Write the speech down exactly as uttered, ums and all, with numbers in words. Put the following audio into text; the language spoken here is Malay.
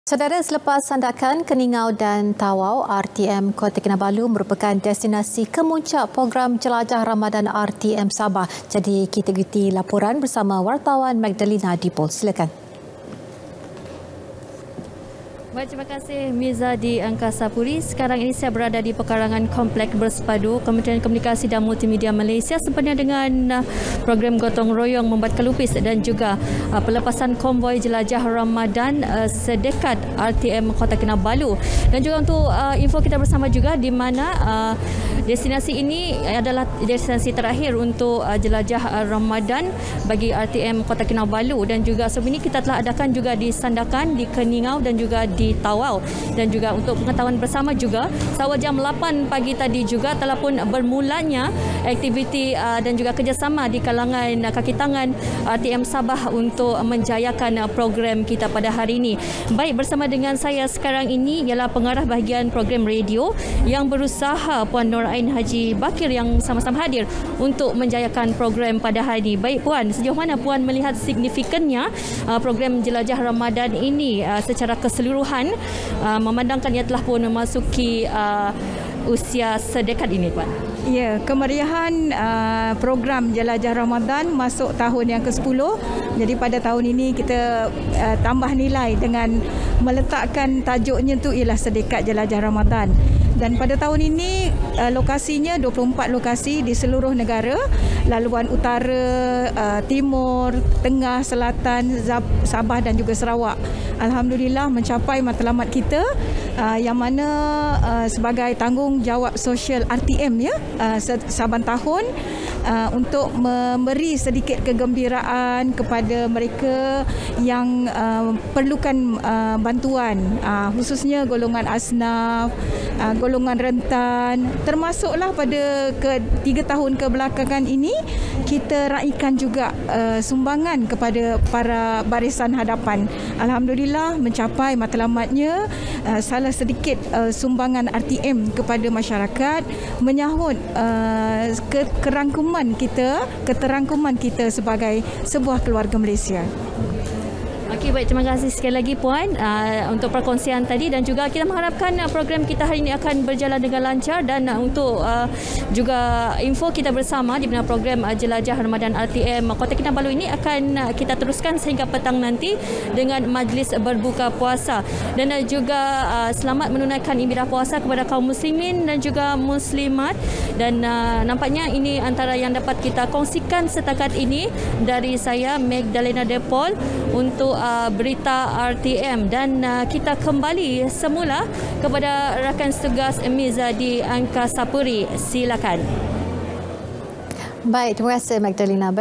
Saudara, selepas sandakan Keningau dan Tawau, R T M Kota Kinabalu merupakan destinasi kemuncak program Jelajah Ramadan R T M Sabah. Jadi kita ikuti laporan bersama wartawan Magdalena Dipol. Silakan. Baik, terima kasih Miza di Angkasa Puri. Sekarang ini saya berada di pekarangan Komplek Bersepadu Kementerian Komunikasi dan Multimedia Malaysia sempena dengan uh, program gotong royong membuat lupis dan juga uh, pelepasan konvoi jelajah Ramadan uh, sedekat R T M Kota Kinabalu. Dan juga untuk uh, info kita bersama juga di mana uh, destinasi ini adalah destinasi terakhir untuk uh, jelajah uh, Ramadan bagi R T M Kota Kinabalu, dan juga sebelum ini kita telah adakan juga di Sandakan, di Keningau dan juga di di Tawau. Dan juga untuk pengetahuan bersama juga, seawal jam lapan pagi tadi juga telah pun bermulanya aktiviti uh, dan juga kerjasama di kalangan uh, kaki tangan R T M Sabah untuk menjayakan uh, program kita pada hari ini. Baik, bersama dengan saya sekarang ini ialah pengarah bahagian program radio yang berusaha Puan Nur Ain Haji Bakir yang sama-sama hadir untuk menjayakan program pada hari ini. Baik Puan, sejauh mana Puan melihat signifikannya uh, program Jelajah Ramadan ini uh, secara keseluruhan, Uh, memandangkan ia telah pun memasuki uh, usia sedekad ini, Puan? Ya, kemeriahan uh, program Jelajah Ramadan masuk tahun yang ke sepuluh. Jadi pada tahun ini kita uh, tambah nilai dengan meletakkan tajuknya tu ialah Sedekat Jelajah Ramadan. Dan pada tahun ini uh, lokasinya dua puluh empat lokasi di seluruh negara, laluan utara, uh, timur, tengah, selatan, Sabah dan juga Sarawak. Alhamdulillah mencapai matlamat kita uh, yang mana uh, sebagai tanggungjawab sosial R T M ya, uh, saban tahun uh, untuk memberi sedikit kegembiraan kepada mereka yang uh, perlukan uh, bantuan, uh, khususnya golongan asnaf, uh, golongan rentan, termasuklah pada ke tiga tahun kebelakangan ini kita raikan juga uh, sumbangan kepada para barisan hadapan. Alhamdulillah mencapai matlamatnya uh, salah sedikit uh, sumbangan R T M kepada masyarakat menyahut uh, ke kerangkuman kita, keterangkuman kita sebagai sebuah keluarga Malaysia. Okey, baik, terima kasih sekali lagi Puan uh, untuk perkongsian tadi, dan juga kita mengharapkan uh, program kita hari ini akan berjalan dengan lancar. Dan uh, untuk uh, juga info kita bersama di mana program uh, Jelajah Ramadan R T M Kota Kinabalu ini akan uh, kita teruskan sehingga petang nanti dengan majlis berbuka puasa. Dan uh, juga uh, selamat menunaikan ibadah puasa kepada kaum muslimin dan juga muslimat. Dan uh, nampaknya ini antara yang dapat kita kongsikan setakat ini dari saya Magdalena Dipol untuk Uh, berita R T M, dan uh, kita kembali semula kepada rakan setugas Miza di Angkasa Puri. Silakan. Baik, terima kasih Magdalena.